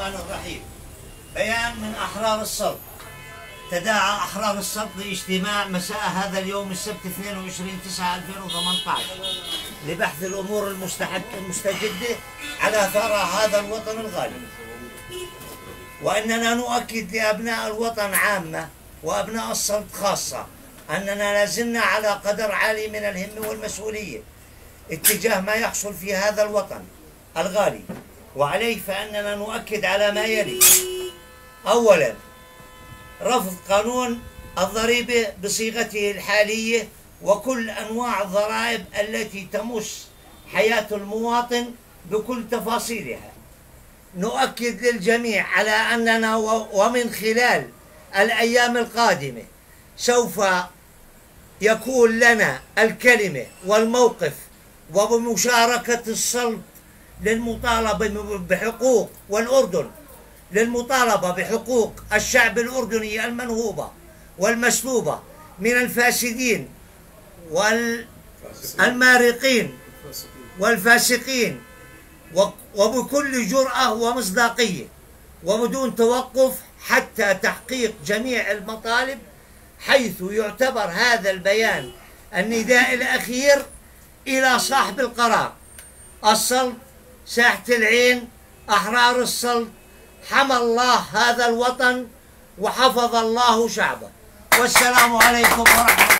الرحمن الرحيم. بيان من أحرار الصلب. تداعى أحرار الصلب لاجتماع مساء هذا اليوم السبت 22/9/2018 لبحث الأمور المستجدة على ثرى هذا الوطن الغالي، وأننا نؤكد لأبناء الوطن عامة وأبناء الصلب خاصة أننا لازلنا على قدر عالي من الهمة والمسؤولية اتجاه ما يحصل في هذا الوطن الغالي، وعليه فإننا نؤكد على ما يلي: أولا، رفض قانون الضريبة بصيغته الحالية وكل أنواع الضرائب التي تمس حياة المواطن بكل تفاصيلها. نؤكد للجميع على أننا ومن خلال الأيام القادمة سوف يكون لنا الكلمة والموقف وبمشاركة الصلب للمطالبة بحقوق والأردن للمطالبة بحقوق الشعب الأردني المنهوبة والمسلوبة من الفاسدين والمارقين والفاسقين، وبكل جرأة ومصداقية وبدون توقف حتى تحقيق جميع المطالب، حيث يعتبر هذا البيان النداء الأخير إلى صاحب القرار. الصلب، ساحة العين، أحرار الصلب، حمى الله هذا الوطن وحفظ الله شعبه. والسلام عليكم ورحمة الله.